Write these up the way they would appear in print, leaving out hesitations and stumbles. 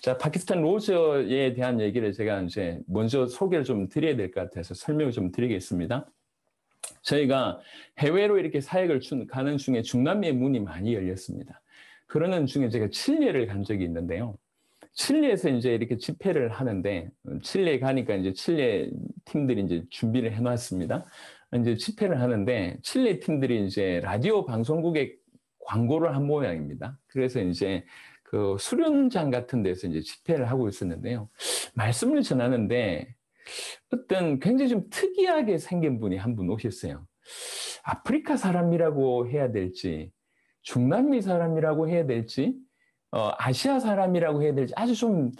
자, 파키스탄 로저에 대한 얘기를 제가 이제 먼저 소개를 좀 드려야 될 것 같아서 설명을 좀 드리겠습니다. 저희가 해외로 이렇게 사역을 가는 중에 중남미의 문이 많이 열렸습니다. 그러는 중에 제가 칠레를 간 적이 있는데요. 칠레에서 이제 이렇게 집회를 하는데, 칠레에 가니까 이제 칠레 팀들이 이제 준비를 해놨습니다. 이제 집회를 하는데, 칠레 팀들이 이제 라디오 방송국에 광고를 한 모양입니다. 그래서 이제 그 수련장 같은 데서 이제 집회를 하고 있었는데요. 말씀을 전하는데, 어떤 굉장히 좀 특이하게 생긴 분이 한 분 오셨어요. 아프리카 사람이라고 해야 될지, 중남미 사람이라고 해야 될지, 아시아 사람이라고 해야 될지 아주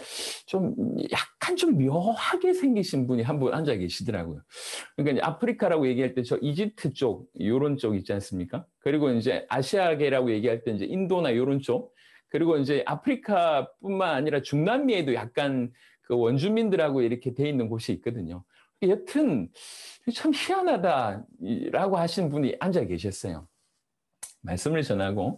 약간 좀 묘하게 생기신 분이 한 분 앉아 계시더라고요. 그러니까 이제 아프리카라고 얘기할 때 저 이집트 쪽, 요런 쪽 있지 않습니까? 그리고 이제 아시아계라고 얘기할 때 이제 인도나 요런 쪽, 그리고 이제 아프리카뿐만 아니라 중남미에도 약간 그 원주민들하고 이렇게 돼 있는 곳이 있거든요. 여튼 참 희한하다라고 하신 분이 앉아 계셨어요. 말씀을 전하고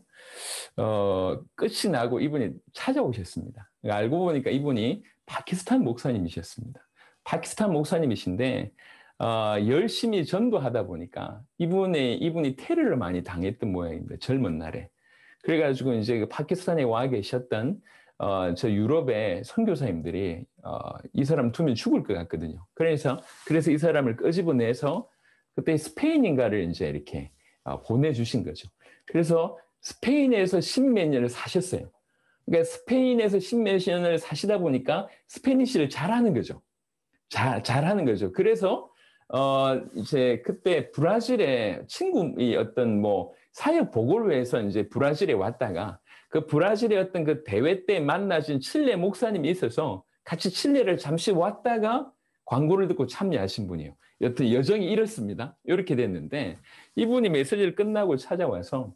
끝이 나고 이분이 찾아오셨습니다. 알고 보니까 이분이 파키스탄 목사님이셨습니다. 파키스탄 목사님이신데 열심히 전도하다 보니까 이분이 테러를 많이 당했던 모양입니다. 젊은 날에. 그래가지고 이제 그 파키스탄에 와 계셨던 저 유럽의 선교사님들이 이 사람 두면 죽을 것 같거든요. 그래서 이 사람을 끄집어내서 그때 스페인인가를 이제 이렇게 보내주신 거죠. 그래서 스페인에서 십몇 년을 사셨어요. 그러니까 스페인에서 십몇 년을 사시다 보니까 스페니쉬를 잘하는 거죠. 잘하는 거죠. 그래서 이제 그때 브라질에 친구이 어떤 뭐 사역 보고를 위해서 이제 브라질에 왔다가 그 브라질의 어떤 그 대회 때 만나신 칠레 목사님이 있어서 같이 칠레를 잠시 왔다가 광고를 듣고 참여하신 분이에요. 여튼 여정이 이렇습니다. 이렇게 됐는데 이분이 메시지를 끝나고 찾아와서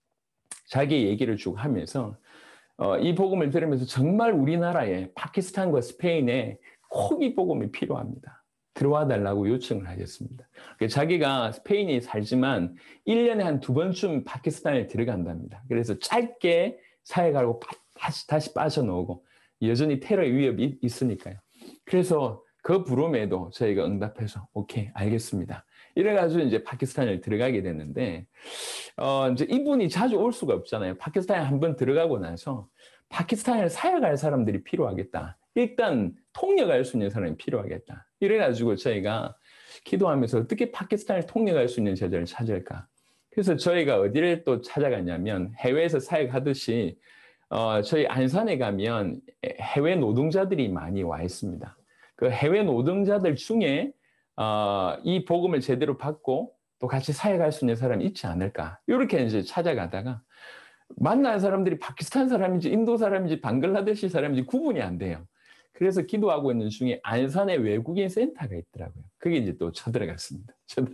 자기 얘기를 쭉 하면서 이 복음을 들으면서 정말 우리나라에 파키스탄과 스페인에 꼭 이 복음이 필요합니다. 들어와 달라고 요청을 하셨습니다. 자기가 스페인에 살지만 1년에 한 2번쯤 파키스탄에 들어간답니다. 그래서 짧게 사역하고 다시 빠져나오고 여전히 테러의 위협이 있으니까요. 그래서 그 부름에도 저희가 응답해서 오케이, 알겠습니다. 이래가지고 이제 파키스탄을 들어가게 됐는데 이제 이분이 자주 올 수가 없잖아요. 파키스탄에 한번 들어가고 나서 파키스탄을 사역할 사람들이 필요하겠다. 일단 통역할 수 있는 사람이 필요하겠다. 이래가지고 저희가 기도하면서 어떻게 파키스탄을 통역할 수 있는 제자를 찾을까? 그래서 저희가 어디를 또 찾아갔냐면 해외에서 사역하듯이 저희 안산에 가면 해외 노동자들이 많이 와 있습니다. 그 해외 노동자들 중에 이 복음을 제대로 받고 또 같이 사역할 수 있는 사람이 있지 않을까? 이렇게 이제 찾아가다가 만난 사람들이 파키스탄 사람인지 인도 사람인지 방글라데시 사람인지 구분이 안 돼요. 그래서 기도하고 있는 중에 안산에 외국인 센터가 있더라고요. 그게 이제 또 쳐들어갔습니다.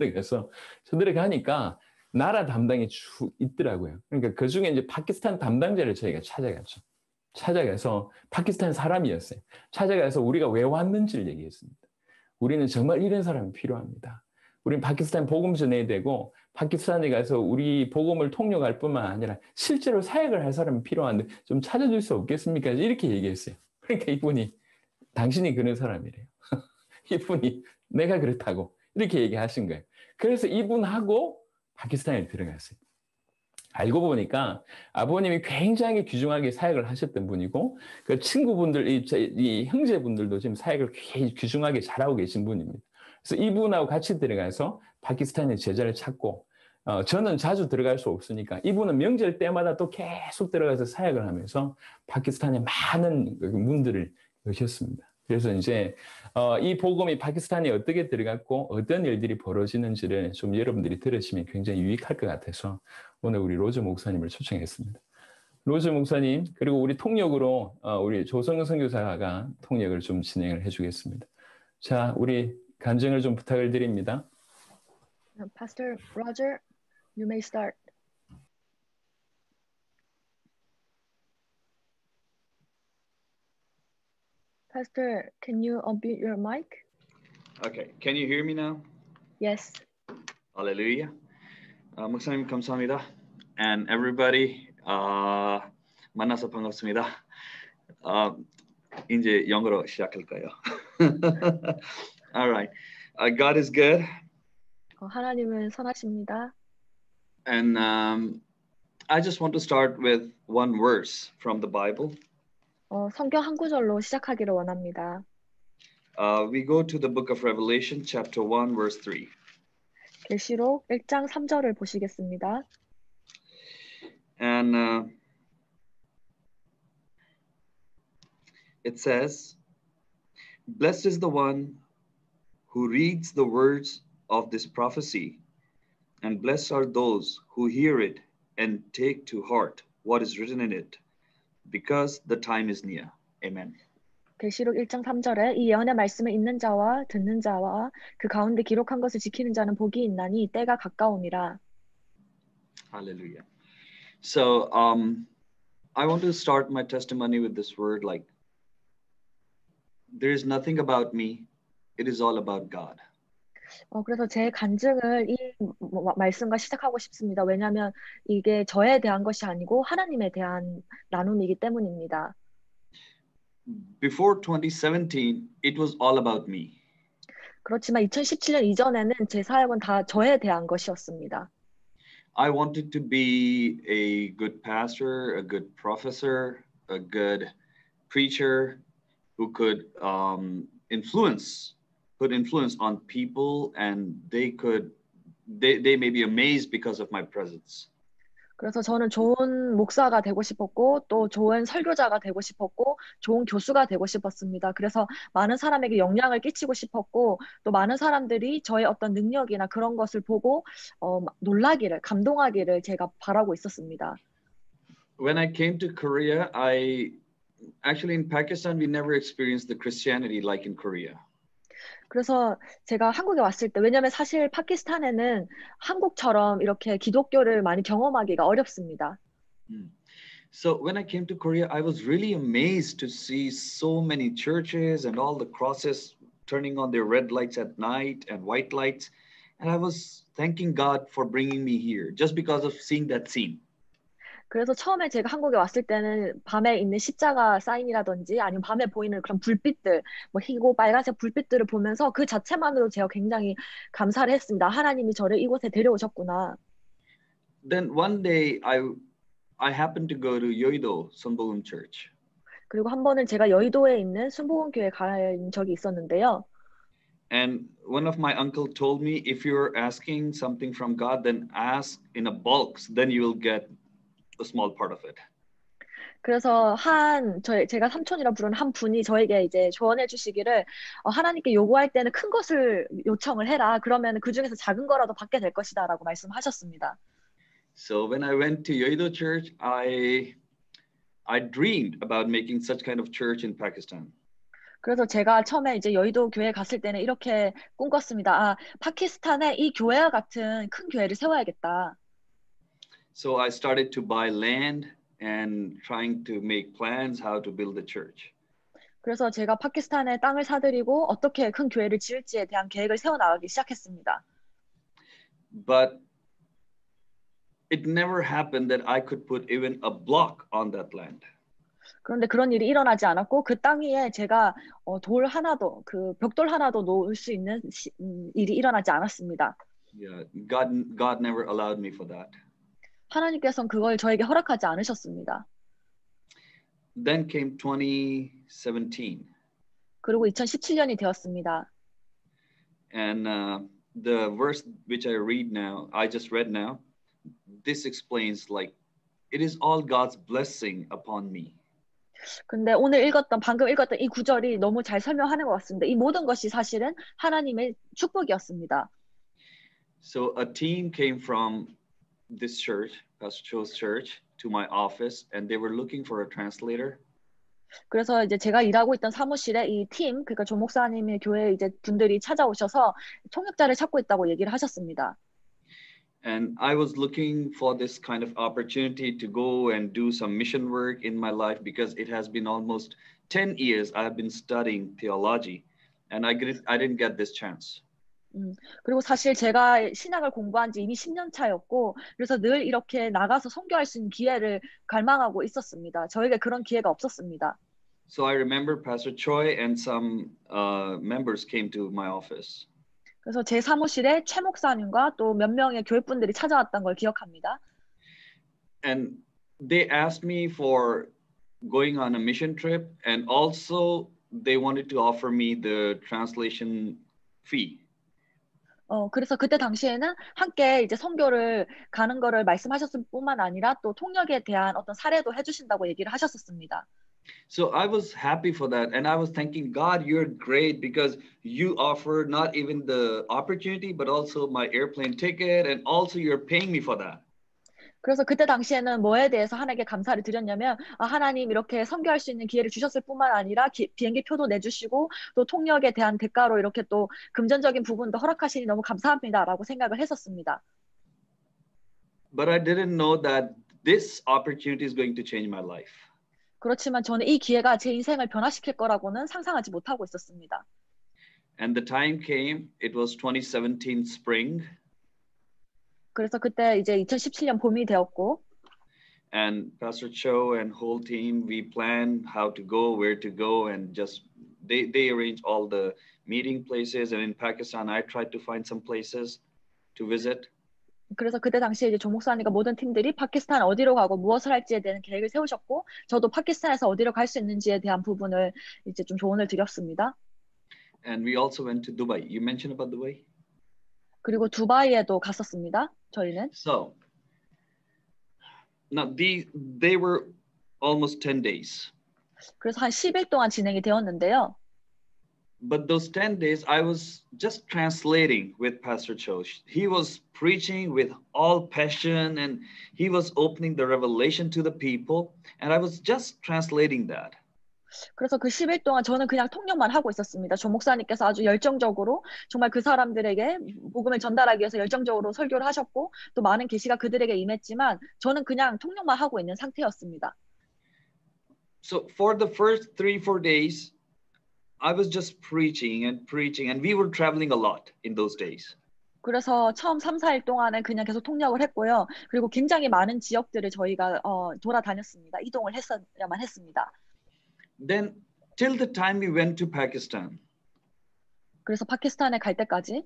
쳐들어가니까 나라 담당이 쭉 있더라고요. 그러니까 그 중에 이제 파키스탄 담당자를 저희가 찾아갔죠. 찾아가서 파키스탄 사람이었어요. 찾아가서 우리가 왜 왔는지를 얘기했습니다. 우리는 정말 이런 사람이 필요합니다. 우리는 파키스탄 복음 전해야 되고 파키스탄에 가서 우리 복음을 통역할 뿐만 아니라 실제로 사역을 할 사람이 필요한데 좀 찾아줄 수 없겠습니까? 이렇게 얘기했어요. 그러니까 이분이 당신이 그런 사람이래요. 이분이 내가 그렇다고 이렇게 얘기하신 거예요. 그래서 이분하고 파키스탄에 들어갔어요. 알고 보니까 아버님이 굉장히 귀중하게 사역을 하셨던 분이고 그 친구분들, 이 형제분들도 지금 사역을 귀중하게 잘하고 계신 분입니다. 그래서 이분하고 같이 들어가서 파키스탄의 제자를 찾고 저는 자주 들어갈 수 없으니까 이분은 명절 때마다 또 계속 들어가서 사역을 하면서 파키스탄의 많은 문들을 여셨습니다. 그래서 이제 이 복음이 파키스탄에 어떻게 들어갔고 어떤 일들이 벌어지는지를 좀 여러분들이 들으시면 굉장히 유익할 것 같아서 오늘 우리 로즈 목사님을 초청했습니다. 로즈 목사님 그리고 우리 통역으로 우리 조성근 선교사가 통역을 좀 진행을 해주겠습니다. 자, 우리 간증을 좀 부탁을 드립니다. Pastor Roger, you may start. Pastor, can you unmute your mic? Okay, can you hear me now? Yes. Hallelujah. 목사님 감사합니다. And everybody, 만나서 반갑습니다. 이제 영어로 시작할까요? All right. God is good, 하나님은 선하십니다. and I just want to start with one verse from the Bible. 성경 한 구절로 시작하기를 원합니다. We go to the book of Revelation, chapter 1, verse 3. 계시록 1장 3절을 보시겠습니다. And it says, "Blessed is the one who reads the words of this prophecy, and blessed are those who hear it and take to heart what is written in it, because the time is near." Amen. 계시록 1장 3절에 이 예언의 말씀을 읽는 자와 듣는 자와 그 가운데 기록한 것을 지키는 자는 복이 있나니 때가 가까움이라. Hallelujah. So I want to start my testimony with this word, like, there is nothing about me, it is all about God. 그래서 제 간증을 이 말씀과 시작하고 싶습니다. 왜냐하면 이게 저에 대한 것이 아니고 하나님에 대한 나눔이기 때문입니다. Before 2017, it was all about me. 그렇지만 2017년 이전에는 제 사역은 다 저에 대한 것이었습니다. I wanted to be a good pastor, a good professor, a good preacher who could put influence on people, and they may be amazed because of my presence. 그래서 저는 좋은 목사가 되고 싶었고 또 좋은 설교자가 되고 싶었고 좋은 교수가 되고 싶었습니다. 그래서 많은 사람에게 영향을 끼치고 싶었고 또 많은 사람들이 저의 어떤 능력이나 그런 것을 보고 놀라기를, 감동하기를 제가 바라고 있었습니다. When I came to Korea, actually in Pakistan, we never experienced the Christianity like in Korea. 그래서 제가 한국에 왔을 때, 왜냐하면 사실 파키스탄에는 한국처럼 이렇게 기독교를 많이 경험하기가 어렵습니다. So when I came to Korea, I was really amazed to see so many churches and all the crosses turning on their red lights at night and white lights. And I was thanking God for bringing me here just because of seeing that scene. 그래서 처음에 제가 한국에 왔을 때는 밤에 있는 십자가 사인이라든지 아니면 밤에 보이는 그런 불빛들, 뭐 희고 빨간색 불빛들을 보면서 그 자체만으로 제가 굉장히 감사를 했습니다. 하나님이 저를 이곳에 데려오셨구나. Then one day I happened to go to Yeouido Sunbogum Church. 그리고 한 번은 제가 여의도에 있는 순복음교회에 간 적이 있었는데요. And one of my uncle told me, if you're asking something from God, then ask in a bulk, then you will get a small part of it. 그래서 제가 삼촌이라 부르는 한 분이 저에게 이제 조언해 주시기를 하나님께 요구할 때는 큰 것을 요청을 해라. 그러면 그 중에서 작은 거라도 받게 될 것이다라고 말씀하셨습니다. So when I went to Yeouido Church, I dreamed about making such kind of church in Pakistan. 그래서 제가 처음에 이제 여의도 교회 갔을 때는 이렇게 꿈꿨습니다. 파키스탄에 이 교회와 같은 큰 교회를 세워야겠다. So I started to buy land and trying to make plans how to build a church. 그래서 제가 파키스탄에 땅을 사들이고 어떻게 큰 교회를 지을지에 대한 계획을 세워나가기 시작했습니다. But it never happened that I could put even a block on that land. 그런데 그런 일이 일어나지 않았고 그 땅 위에 제가 돌 하나도, 그 벽돌 하나도 놓을 수 있는 일이 일어나지 않았습니다. Yeah, God never allowed me for that. 하나님께서는 그걸 저에게 허락하지 않으셨습니다. Then came 2017. 그리고 2017년이 되었습니다. And the verse which I just read now, this explains, like, it is all God's blessing upon me. 근데 방금 읽었던 이 구절이 너무 잘 설명하는 것 같습니다. 이 모든 것이 사실은 하나님의 축복이었습니다. So a team came from this church, Pastor Cho's church, to my office, and they were looking for a translator. 그래서 이제 제가 일하고 있던 사무실에 이 팀, 그러니까 조 목사님의 교회 이제 분들이 찾아오셔서 통역자를 찾고 있다고 얘기를 하셨습니다. And I was looking for this kind of opportunity to go and do some mission work in my life because it has been almost 10 years I have been studying theology, and I didn't get this chance. 그리고 사실 제가 신학을 공부한 지 이미 10년 차였고 그래서 늘 이렇게 나가서 선교할 수 있는 기회를 갈망하고 있었습니다. 저에게 그런 기회가 없었습니다. So I remember Pastor Choi and some members came to my office. 그래서 제 사무실에 최 목사님과 또 몇 명의 교회분들이 찾아왔던 걸 기억합니다. And they asked me for going on a mission trip, and also they wanted to offer me the translation fee. 그래서 그때 당시에는 함께 이제 선교를 가는 거를 말씀하셨을 뿐만 아니라 또 통역에 대한 어떤 사례도 해주신다고 얘기를 하셨었습니다. So I was happy for that, and I was thanking God, you're great because you offer not even the opportunity, but also my airplane ticket, and also you're paying me for that. 그래서 그때 당시에는 뭐에 대해서 하나님께 감사를 드렸냐면 하나님 이렇게 선교할 수 있는 기회를 주셨을 뿐만 아니라 비행기 표도 내주시고 또 통역에 대한 대가로 이렇게 또 금전적인 부분도 허락하시니 너무 감사합니다라고 생각을 했었습니다. But I didn't know that this opportunity is going to change my life. 그렇지만 저는 이 기회가 제 인생을 변화시킬 거라고는 상상하지 못하고 있었습니다. And the time came, it was 2017 spring. 그래서 그때 이제 2017년 봄이 되었고 And Pastor Cho and whole team, we planned how to go, where to go, and just they arranged all the meeting places. And in Pakistan, I tried to find some places to visit. 그래서 그때 당시에 이제 조 목사님과 모든 팀들이 파키스탄 어디로 가고 무엇을 할지에 대한 계획을 세우셨고 저도 파키스탄에서 어디로 갈 수 있는지에 대한 부분을 이제 좀 조언을 드렸습니다. And we also went to Dubai. You mentioned about Dubai? 그리고 두바이에도 갔었습니다. 저희는. So now they were almost 10 days. 그래서 한 10일 동안 진행이 되었는데요. But those 10 days, I was just translating with Pastor Cho. He was preaching with all passion and he was opening the revelation to the people. And I was just translating that. 그래서 그 10일 동안 저는 그냥 통역만 하고 있었습니다. 조 목사님께서 아주 열정적으로 정말 그 사람들에게 복음을 전달하기 위해서 열정적으로 설교를 하셨고 또 많은 계시가 그들에게 임했지만 저는 그냥 통역만 하고 있는 상태였습니다. So for the first 3-4 days, I was just preaching, and we were traveling a lot in those days. 그래서 처음 3, 4일 동안은 그냥 계속 통역을 했고요. 그리고 굉장히 많은 지역들을 저희가 돌아다녔습니다. 이동을 했어야만 했습니다. Then till the time we went to Pakistan, 그래서 파키스탄에 갈 때까지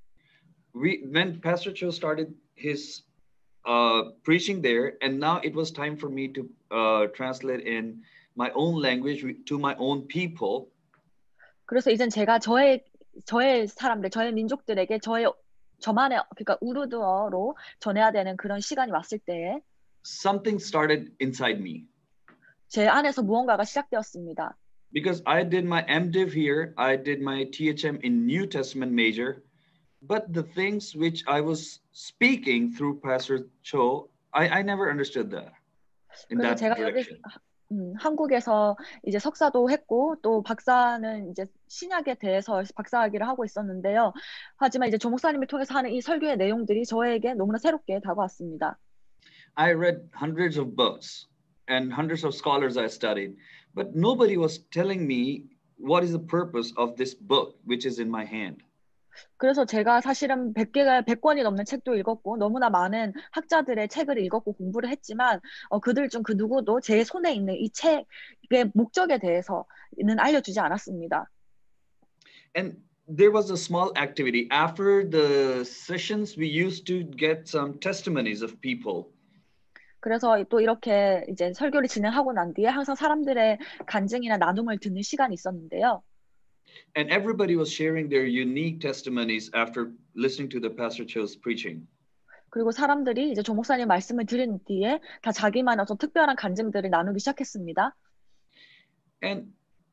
when Pastor Cho started his preaching there, and now it was time for me to translate in my own language to my own people. 그래서 이젠 제가 저의 사람들, 저의 민족들에게 저만의 그러니까 우르드어로 전해야 되는 그런 시간이 왔을 때에 Something started inside me. 제 안에서 무언가가 시작되었습니다. Because I did my MDiv here, I did my THM in New Testament major, but the things which I was speaking through Pastor Cho, I never understood that in 그래서 that 제가 direction. 한국에서 이제 석사도 했고 또 박사는 이제 신약에 대해서 박사학위를 하고 있었는데요. 하지만 이제 조 목사님을 통해서 하는 이 설교의 내용들이 저에게 너무나 새롭게 다가왔습니다. I read hundreds of books and hundreds of scholars I studied, but nobody was telling me what is the purpose of this book which is in my hand. 그래서 제가 사실은 100권이 넘는 책도 읽었고 너무나 많은 학자들의 책을 읽었고 공부를 했지만 그들 중 그 누구도 제 손에 있는 이 책의 목적에 대해서는 알려주지 않았습니다. And there was a small activity. After the sessions, we used to get some testimonies of people. 그래서 또 이렇게 이제 설교를 진행하고 난 뒤에 항상 사람들의 간증이나 나눔을 듣는 시간이 있었는데요. And everybody was sharing their unique testimonies after listening to the Pastor Cho's preaching. 그리고 사람들이 이제 조 목사님 말씀을 들은 뒤에 다 자기만의 어떤 특별한 간증들을 나누기 시작했습니다. And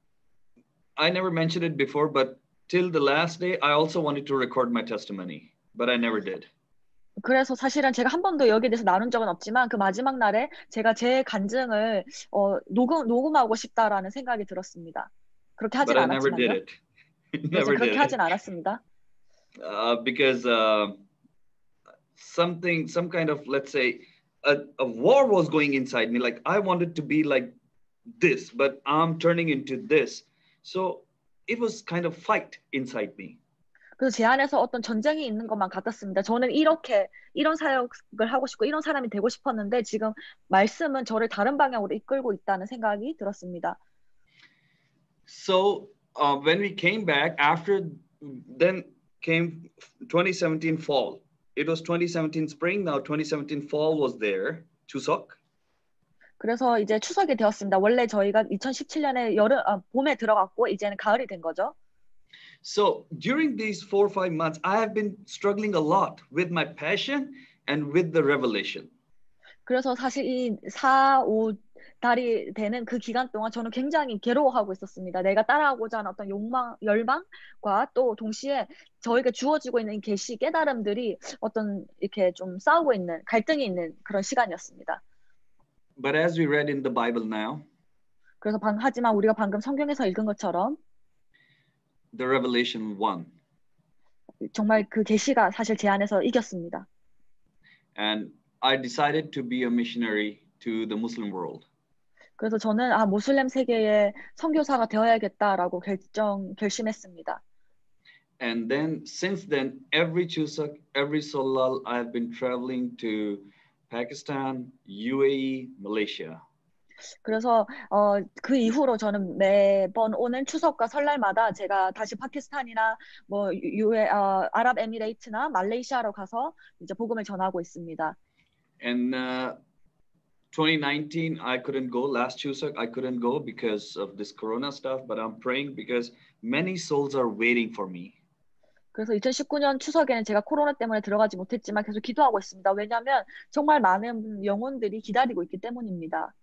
I never mentioned it before, but till the last day, I also wanted to record my testimony, but I never did. 그래서 사실은 제가 한 번도 여기에 대해서 나눈 적은 없지만 그 마지막 날에 제가 제 간증을 녹음하고 싶다라는 생각이 들었습니다. 그렇게 하진 But I never did 않았지만요. it. 그래서 Never 그렇게 did 하진 it. 않았습니다. Because some kind of, let's say, a war was going inside me. Like I wanted to be like this, but I'm turning into this. So it was kind of fight inside me. 그래서 제 안에서 어떤 전쟁이 있는 것만 같았습니다. 저는 이런 사역을 하고 싶고 이런 사람이 되고 싶었는데 지금 말씀은 저를 다른 방향으로 이끌고 있다는 생각이 들었습니다. So when we came back after, then came 2017 fall. It was 2017 spring. Now 2017 fall was there. Chuseok. 그래서 이제 추석이 되었습니다. 원래 저희가 2017년에 봄에 들어갔고 이제는 가을이 된 거죠. So during these 4 or 5 months, I have been struggling a lot with my passion and with the revelation. 그래서 사실 이 4, 5달이 되는 그 기간 동안 저는 굉장히 괴로워하고 있었습니다. 내가 따라가고자 하는 어떤 욕망, 열망과 또 동시에 저에게 주어지고 있는 이 계시 깨달음들이 어떤 이렇게 좀 싸우고 있는, 갈등이 있는 그런 시간이었습니다. But as we read in the Bible now, 그래서 하지만 우리가 방금 성경에서 읽은 것처럼 the revelation won. 정말 그 계시가 사실 제 안에서 이겼습니다. And I decided to be a missionary to the Muslim world. 그래서 저는 모슬렘 세계의 선교사가 되어야겠다라고 결심했습니다. And then since then, every Chuseok, every Solal, I have been traveling to Pakistan, UAE, Malaysia. 그래서 그 이후로 저는 매번 오는 추석과 설날마다 제가 다시 파키스탄이나 뭐 아랍에미레이트나 말레이시아로 가서 이제 복음을 전하고 있습니다. And 2019, I couldn't go. Last Chuseok, I couldn't go because of this Corona stuff. But I'm praying because many souls are waiting for me. 그래서 2019년 추석에는 제가 코로나 때문에 들어가지 못했지만 계속 기도하고 있습니다. 왜냐하면 정말 많은 영혼들이 기다리고 있기 때문입니다.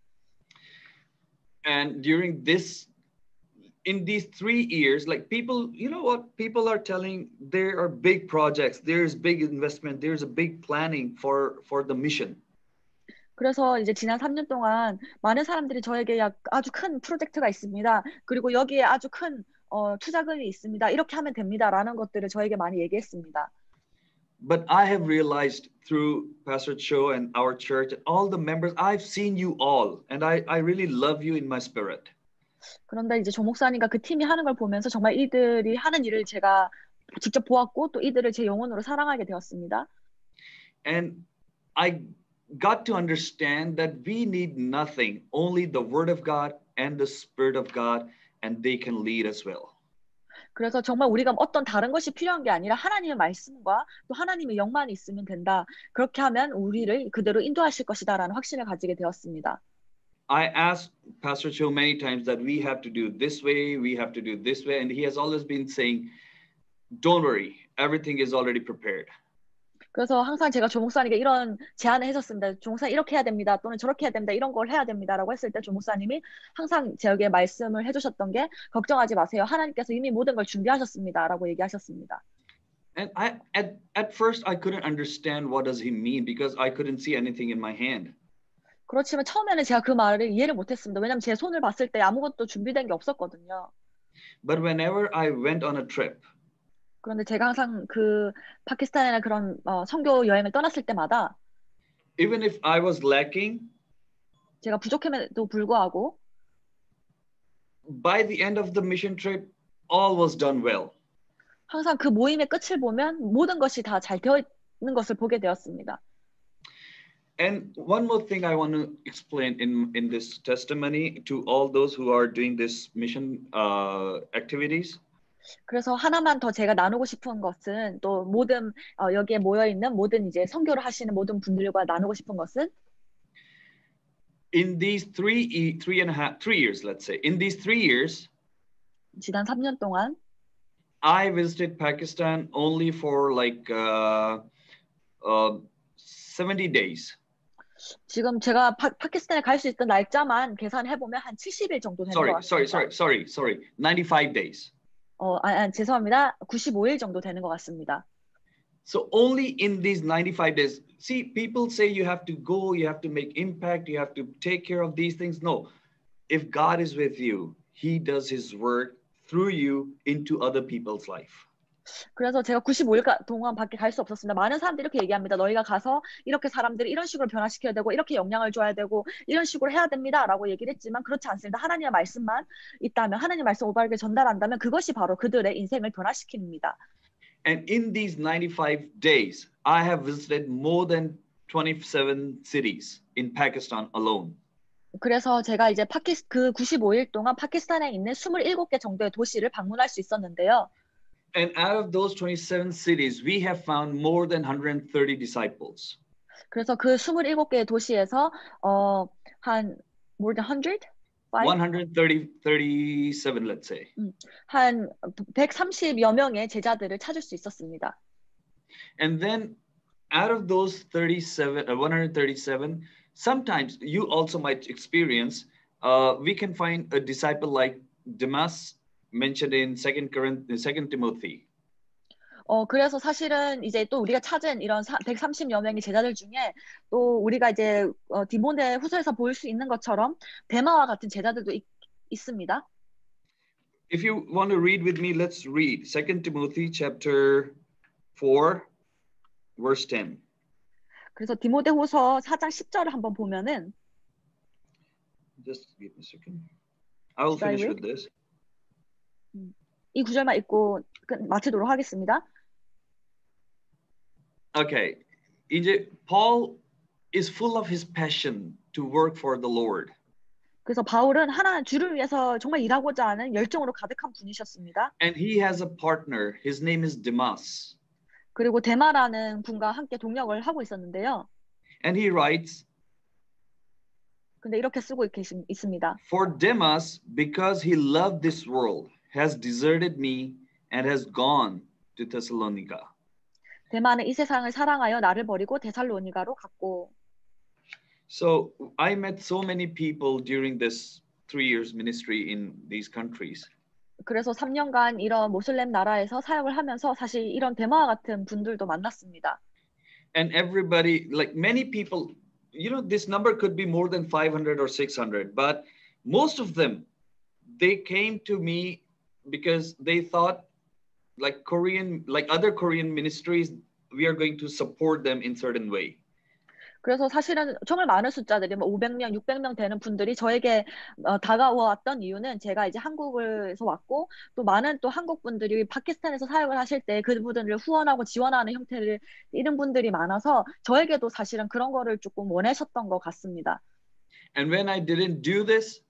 And in these 3 years, like people, you know what? People are telling there are big projects, there's big investment, there's a big planning for the mission. 그래서 이제 지난 3년 동안 많은 사람들이 저에게 아주 큰 프로젝트가 있습니다. 그리고 여기에 아주 큰 투자금이 있습니다. 이렇게 하면 됩니다라는 것들을 저에게 많이 얘기했습니다. But I have realized through Pastor Cho and our church, and all the members, I've seen you all, and I really love you in my spirit. 그런데 이제 조 목사님과 그 팀이 하는 걸 보면서 정말 이들이 하는 일을 제가 직접 보았고 또 이들을 제 영혼으로 사랑하게 되었습니다. And I got to understand that we need nothing, only the Word of God and the Spirit of God, and they can lead us well. 그래서 정말 우리가 어떤 다른 것이 필요한 게 아니라 하나님의 말씀과 또 하나님의 영만이 있으면 된다. 그렇게 하면 우리를 그대로 인도하실 것이다라는 확신을 가지게 되었습니다. I asked Pastor Cho many times that we have to do this way, we have to do this way, and he has always been saying, don't worry, everything is already prepared. 그래서 항상 제가 조 목사님께 이런 제안을 했었습니다. 조 목사님 이렇게 해야 됩니다. 또는 저렇게 해야 됩니다. 이런 걸 해야 됩니다라고 했을 때 조 목사님이 항상 제게 말씀을 해주셨던 게 걱정하지 마세요. 하나님께서 이미 모든 걸 준비하셨습니다라고 얘기하셨습니다. And at first I couldn't understand what does he mean because I couldn't see anything in my hand. 그렇지만 처음에는 제가 그 말을 이해를 못했습니다. 왜냐하면 제 손을 봤을 때 아무것도 준비된 게 없었거든요. But whenever I went on a trip, 그런데 제가 항상 그 파키스탄이나 그런 선교 여행을 떠났을 때마다 even if I was lacking, 제가 부족함에도 불구하고 by the end of the mission trip, all was done well. 항상 그 모임의 끝을 보면 모든 것이 다 잘 되어 있는 것을 보게 되었습니다. And one more thing I want to explain in this testimony to all those who are doing this mission activities. 그래서 하나만 더 제가 나누고 싶은 것은 또 모든 여기에 모여 있는 모든 이제 선교를 하시는 모든 분들과 나누고 싶은 것은 in these 3 years, let's say, in these 3 years, 지난 3년 동안 I visited Pakistan only for like 70 days. 지금 제가 파키스탄에 갈 수 있던 날짜만 계산해 보면 한 70일 정도 되는 것 같습니다. Sorry. 95 days. 죄송합니다. 95일 정도 되는 것 같습니다. So only in these 95 days. See, people say you have to go, you have to make impact, you have to take care of these things. No. If God is with you, he does his work through you into other people's life. 그래서 제가 95일 동안 밖에 갈 수 없었습니다. 많은 사람들이 이렇게 얘기합니다. 너희가 가서 이렇게 사람들을 이런 식으로 변화시켜야 되고 이렇게 영향을 줘야 되고 이런 식으로 해야 됩니다. 라고 얘기를 했지만 그렇지 않습니다. 하나님의 말씀만 있다면 하나님의 말씀 올바르게 전달한다면 그것이 바로 그들의 인생을 변화시킵니다. And in these 95 days, I have visited more than 27 cities in Pakistan alone. 그래서 제가 이제 그 95일 동안 파키스탄에 있는 27개 정도의 도시를 방문할 수 있었는데요. And out of those 27 cities, we have found more than 130 disciples. 그래서 그 27개의 도시에서 한 more than 100? 137, let's say. 한 130여 명의 제자들을 찾을 수 있었습니다. And then out of those 137, sometimes you also might experience, we can find a disciple like Demas mentioned in 2 Timothy. 그래서 사실은 이제 또 우리가 찾은 이런 130여 명의 제자들 중에 또 우리가 이제 디모데 후서에서 볼 수 있는 것처럼 데마와 같은 제자들도 있습니다. If you want to read with me, let's read 2 Timothy chapter 4, verse 10. 그래서 디모데 후서 4장 10절을 한번 보면은 Just give me a second. I will Should I finish read? with this. 이 구절만 읽고 마치도록 하겠습니다. Okay. 이제 Paul is full of his passion to work for the Lord. 그래서 바울은 주를 위해서 정말 일하고자 하는 열정으로 가득한 분이셨습니다. And he has a partner. His name is Demas. 그리고 데마라는 분과 함께 동역을 하고 있었는데요. And he writes, 근데 이렇게 쓰고 있습니다. For Demas, because he loved this world, has deserted me and has gone to Thessalonica. 데마는 이 세상을 사랑하여 나를 버리고 데살로니가로 갔고. So I met so many people during this 3 years ministry in these countries. 그래서 3년간 이런 모슬렘 나라에서 사역을 하면서 사실 이런 데마와 같은 분들도 만났습니다. And everybody, like many people, you know, this number could be more than 500 or 600, but most of them, they came to me because they thought like other Korean ministries, we are going to support them in certain way. 그래서 사실은 정말 많은 숫자들이 500명, 600명 되는 분들이 저에게 다가왔던 이유는 제가 이제 한국에서 왔고 또 많은 또 한국 분들이 파키스탄에서 사역을 하실 때 그분들을 후원하고 지원하는 형태를 이런 분들이 많아서 저에게도 사실은 그런 거를 조금 원하셨던 것 같습니다. And when I didn't do this,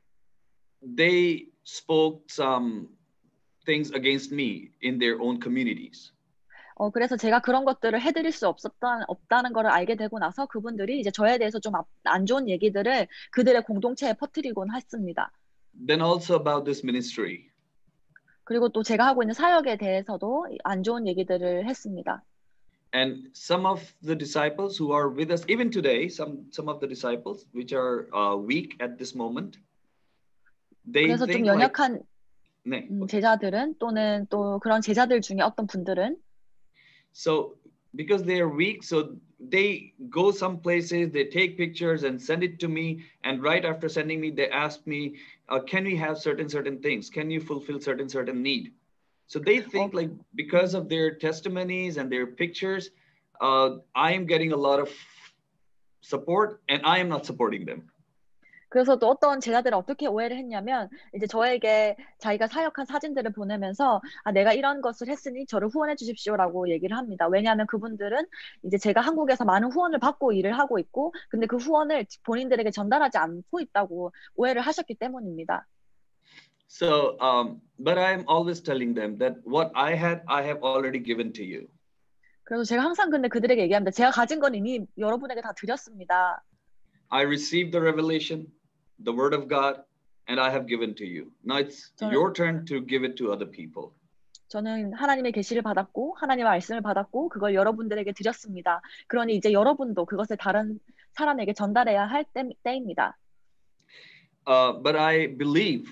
they spoke some things against me in their own communities. 그래서 제가 그런 것들을 해드릴 수 없다는 걸 알게 되고 나서 그분들이 이제 저에 대해서 좀 안 좋은 얘기들을 그들의 공동체에 퍼뜨리곤 했습니다. Then also about this ministry. 그리고 또 제가 하고 있는 사역에 대해서도 안 좋은 얘기들을 했습니다. And some of the disciples who are with us, even today, some of the disciples which are weak at this moment, they 그래서 좀 think like, 연약한 네. 제자들은 또는 또 그런 제자들 중에 어떤 분들은 So because they are weak, so they go some places, they take pictures and send it to me. And right after sending me, they ask me, can we have certain things? Can you fulfill certain need? So they think like because of their testimonies and their pictures, I am getting a lot of support and I am not supporting them. 그래서 또 어떤 제자들은 어떻게 오해를 했냐면 이제 저에게 자기가 사역한 사진들을 보내면서 내가 이런 것을 했으니 저를 후원해 주십시오라고 얘기를 합니다. 왜냐하면 그분들은 이제 제가 한국에서 많은 후원을 받고 일을 하고 있고 근데 그 후원을 본인들에게 전달하지 않고 있다고 오해를 하셨기 때문입니다. So, but I'm always telling them that what I have already given to you. 그래서 제가 항상 근데 그들에게 얘기합니다. 제가 가진 건 이미 여러분에게 다 드렸습니다. I received the revelation, the word of God, and I have given to you. Now it's your turn to give it to other people. 저는 하나님의 계시를 받았고 하나님의 말씀을 받았고 그걸 여러분들에게 드렸습니다. 그러니 이제 여러분도 그것을 다른 사람에게 전달해야 할 때입니다. But I believe,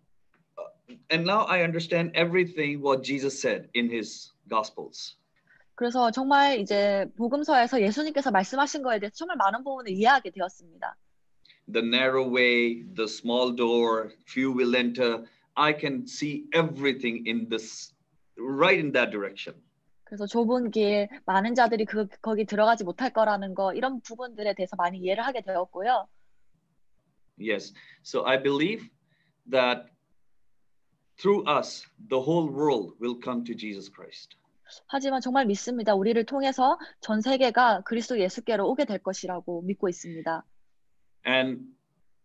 and now I understand everything what Jesus said in his Gospels. 그래서 정말 이제 복음서에서 예수님께서 말씀하신 거에 대해서 정말 많은 부분을 이해하게 되었습니다. The narrow way, the small door, few will enter. I can see everything in this, right in that direction. 그래서 좁은 길, 많은 자들이 거기 들어가지 못할 거라는 거 이런 부분들에 대해서 많이 이해를 하게 되었고요. Yes, so I believe that through us, the whole world will come to Jesus Christ. 하지만 정말 믿습니다. 우리를 통해서 전 세계가 그리스도 예수께로 오게 될 것이라고 믿고 있습니다. And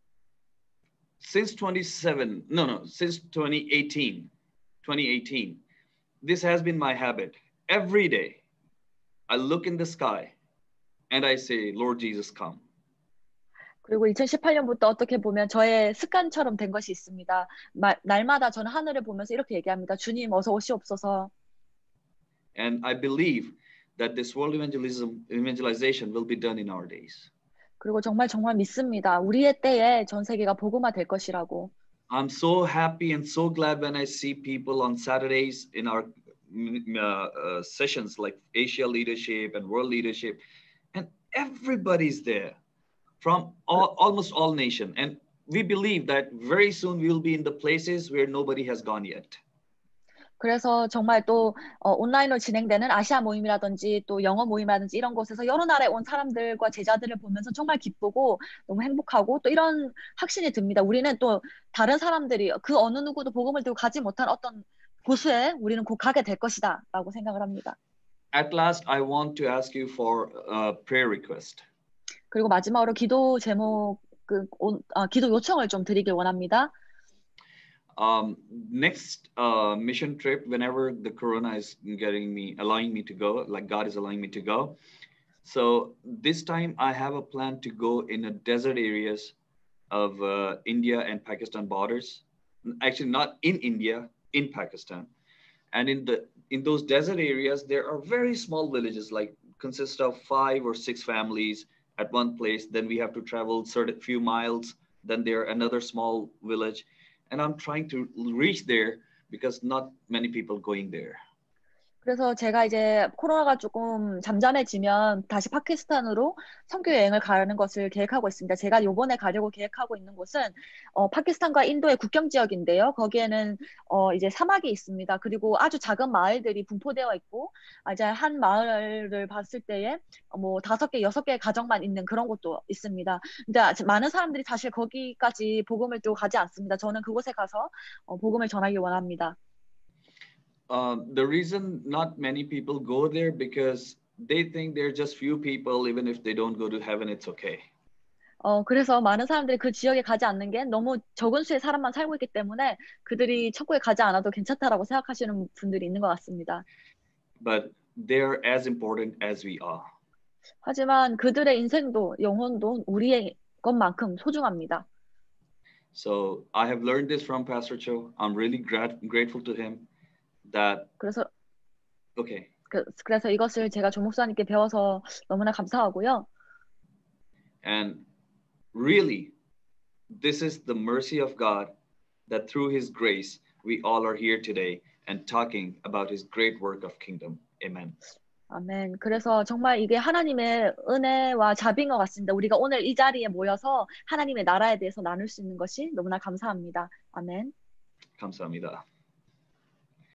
since 2018, this has been my habit. Every day, I look in the sky and I say, Lord Jesus, come. 그리고 2018년부터 어떻게 보면 저의 습관처럼 된 것이 있습니다. 날마다 저는 하늘을 보면서 이렇게 얘기합니다. 주님, 어서 오시옵소서. And I believe that this world evangelization will be done in our days. 그리고 정말 믿습니다. 우리의 때에 전 세계가 복음화 될 것이라고. I'm so happy and so glad when I see people on Saturdays in our sessions like Asia Leadership and World Leadership, and everybody's there from almost all nations. And we believe that very soon we will be in the places where nobody has gone yet. 그래서 정말 또 온라인으로 진행되는 아시아 모임이라든지 또 영어 모임이라든지 이런 곳에서 여러 나라에 온 사람들과 제자들을 보면서 정말 기쁘고 너무 행복하고 또 이런 확신이 듭니다. 우리는 또 다른 사람들이 그 어느 누구도 복음을 들고 가지 못한 어떤 곳에 우리는 곧 가게 될 것이다 라고 생각을 합니다. At last, I want to ask you for a prayer request. 그리고 마지막으로 기도 제목, 기도 요청을 좀 드리길 원합니다. Next mission trip, whenever the corona is allowing me to go, like God is allowing me to go. So this time I have a plan to go in the desert areas of India and Pakistan borders. Actually, not in India, in Pakistan. And in those desert areas, there are very small villages, like consist of 5 or 6 families at one place. Then we have to travel certain few miles. Then there another small village. And I'm trying to reach there because not many people going there. 그래서 제가 이제 코로나가 조금 잠잠해지면 다시 파키스탄으로 선교 여행을 가는 것을 계획하고 있습니다. 제가 이번에 가려고 계획하고 있는 곳은 파키스탄과 인도의 국경 지역인데요. 거기에는 이제 사막이 있습니다. 그리고 아주 작은 마을들이 분포되어 있고 이제 한 마을을 봤을 때에 뭐 5개, 6개의 가정만 있는 그런 곳도 있습니다. 근데 많은 사람들이 사실 거기까지 복음을 들고 가지 않습니다. 저는 그곳에 가서 복음을 전하길 원합니다. The reason not many people go there because they think they're just few people. Even if they don't go to heaven, it's okay. 그래서 많은 사람들이 그 지역에 가지 않는 게 너무 적은 수의 사람만 살고 있기 때문에 그들이 천국에 가지 않아도 괜찮다라고 생각하시는 분들이 있는 것 같습니다. But they're as important as we are. 하지만 그들의 인생도 영혼도 우리의 것만큼 소중합니다. So I have learned this from Pastor Cho. I'm really grateful to him. That 그래서 okay. 그래서 이것을 제가 조 목사님께 배워서 너무나 감사하고요. And really, this is the mercy of God that through His grace we all are here today and talking about His great work of kingdom. Amen. 아멘. 그래서 정말 이게 하나님의 은혜와 자비인 것 같습니다. 우리가 오늘 이 자리에 모여서 하나님의 나라에 대해서 나눌 수 있는 것이 너무나 감사합니다. 아멘. 감사합니다.